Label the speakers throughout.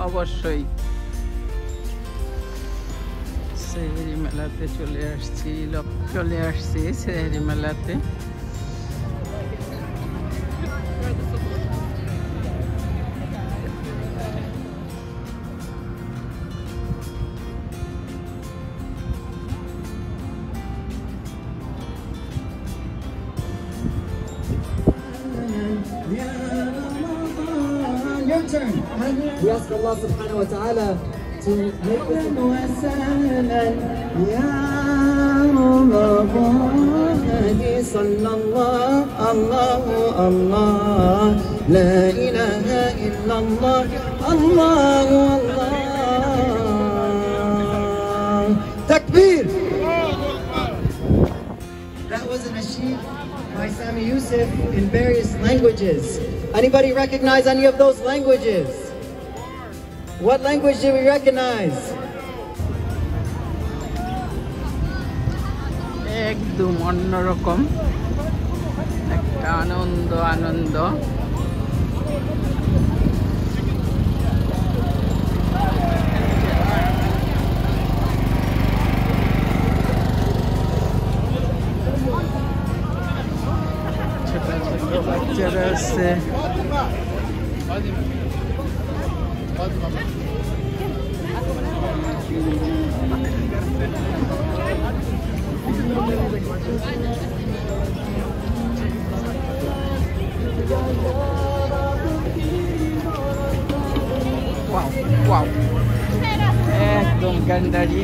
Speaker 1: অবশ্যই সেহেরি মেলাতে চলে আসছি সেহেরি মেলাতে।
Speaker 2: We ask Allah subhanahu wa ta'ala to make us Ya Muhammad sallallahu Allahu Allah La ilaha illallah Allahu Allah Takbir. That was a nasheed by Sami Yusuf in various languages. Anybody recognize any of those languages? What language do we recognize?
Speaker 1: একদম অন্যরকম একটা আনন্দ ছোট ছোট বাচ্চারা আছে। Wow. একদম গান্ডারি।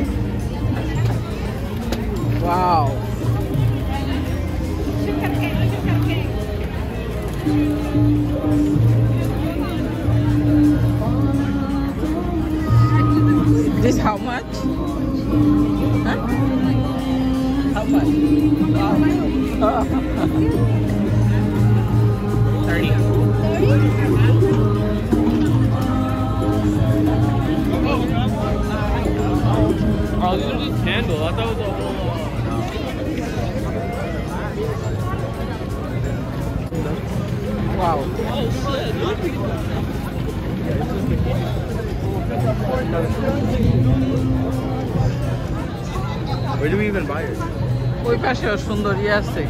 Speaker 1: Wow. This how much? Huh? How much? Wow. 30.
Speaker 3: Oh, these are just candles. I thought it was a whole.
Speaker 1: Wow.
Speaker 3: Oh shit! Where do we even buy it?
Speaker 1: ওই পাশেও সুন্দরী আছে।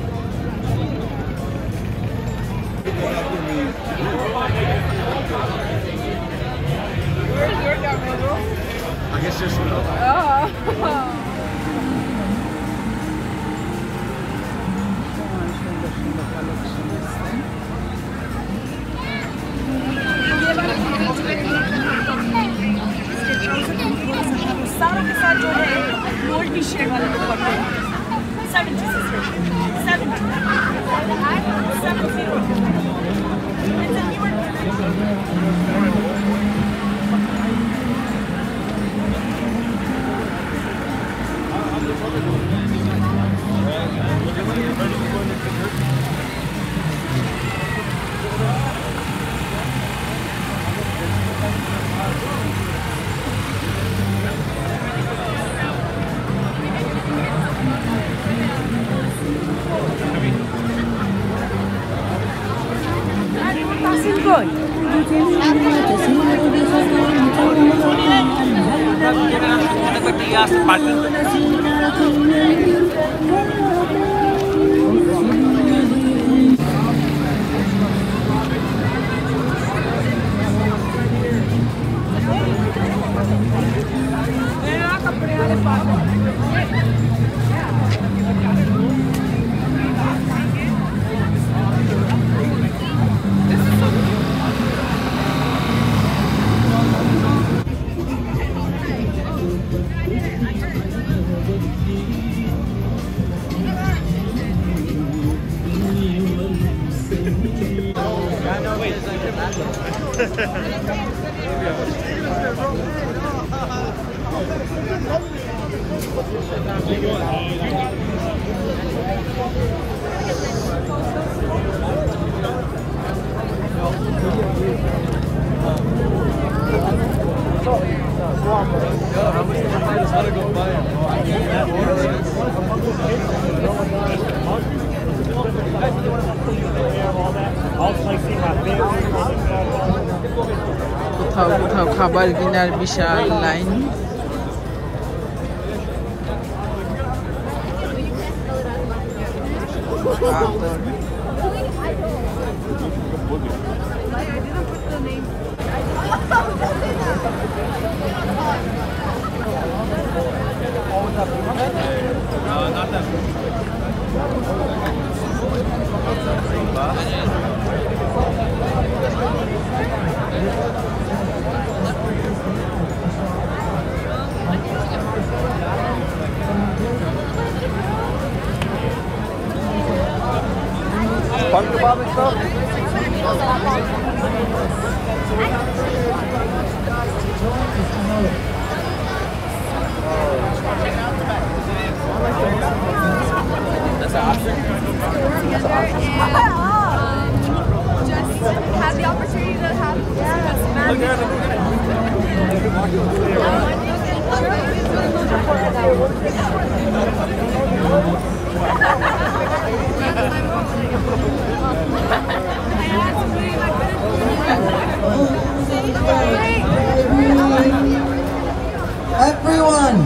Speaker 3: I guess just no.
Speaker 4: सारों के साथ जो है gold की शेड वाले दुपट्टे 70
Speaker 1: কোথাও কোথাও খাবার কেনার বিশাল line.
Speaker 5: Just have the opportunity to have
Speaker 2: Everyone!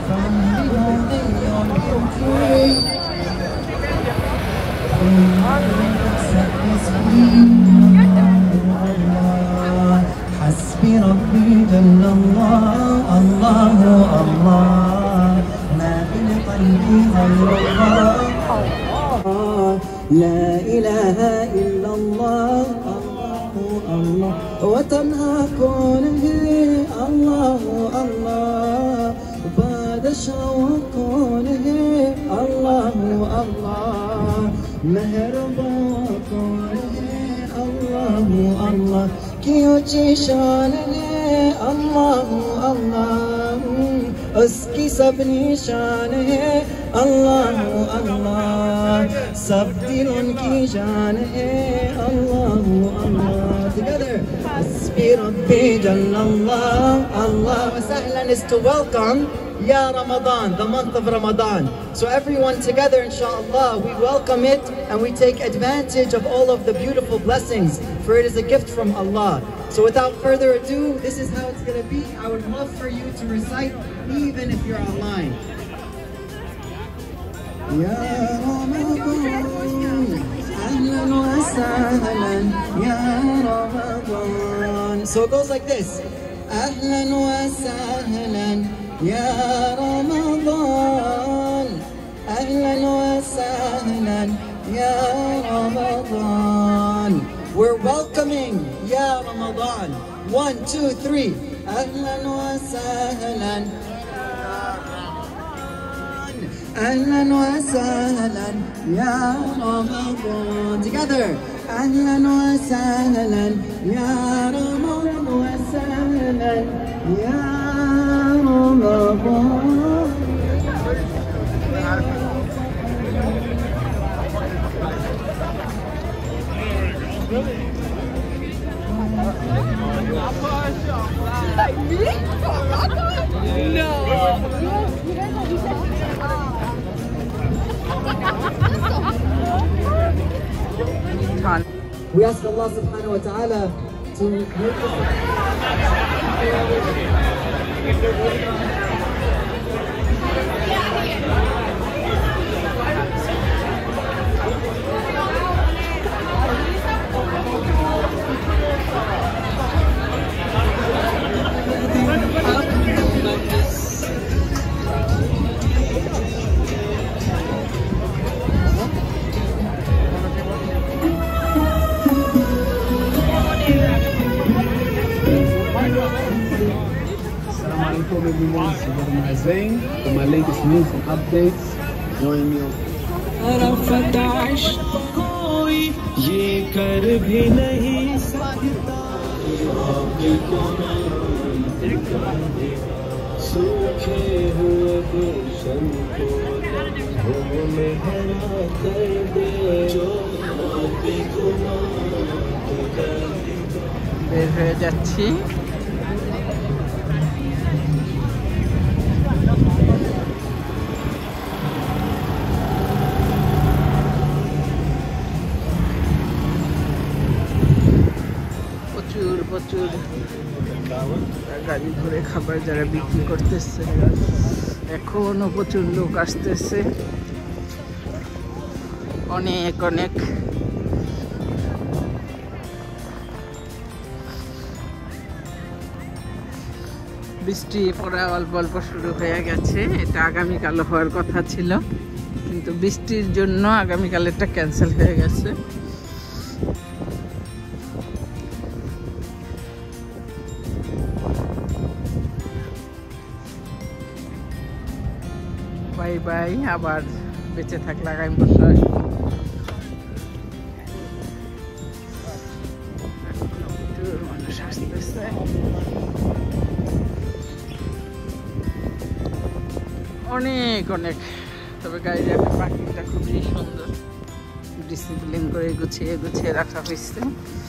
Speaker 2: حسبي ربي جل الله الله الله ما في قلبي غير الله لا إله إلا الله الله الله وتنهاكونه الله الله بعد شوقونه الله الله مهرباكونه الله الله كيوتي شانه الله الله اسكي سب نشانه الله الله سب دلون کی جان ہے الله الله together حسبي ربي جل الله الله وسهلا is to welcome Ya Ramadan, the month of Ramadan. So everyone together, inshallah, we welcome it and we take advantage of all of the beautiful blessings, for it is a gift from Allah. So without further ado, this is how it's going to be. I would love for you to recite, even if you're online. Ya Ramadan, ahlan wa sahlan, Ya Ramadan. So it goes like this. Ahlan wa sahlan. يا رمضان أهلا وسهلا يا رمضان. We're welcoming يا رمضان. 1, 2, 3. أهلا وسهلا أهلا وسهلا يا رمضان. Together. أهلا وسهلا يا رمضان وسهلا يا We ask Allah subhanahu wa ta'ala to make us
Speaker 6: everyone, Subhanahu Zain, for my latest news and updates. Join me on
Speaker 1: বের হয়ে যাচ্ছি। প্রচুর গাড়ি ঘুরে খাবার যারা বিক্রি করতেছে, এখনো প্রচুর লোক আসতেছে, অনেক অনেক। বৃষ্টি পড়া অল্প অল্প শুরু হয়ে গেছে। এটা আগামীকালও হওয়ার কথা ছিল, কিন্তু বৃষ্টির জন্য আগামীকালেরটা ক্যান্সেল হয়ে গেছে। বাই বাই, আবার বেঁচে থাকলে আগামী বছর আসবো। মানুষ আসতেছে, অনেক অনেক। তবে গাড়ির পার্কিংটা খুবই সুন্দর, ডিসিপ্লিন করে গুছিয়ে গুছিয়ে রাখা হয়েছে।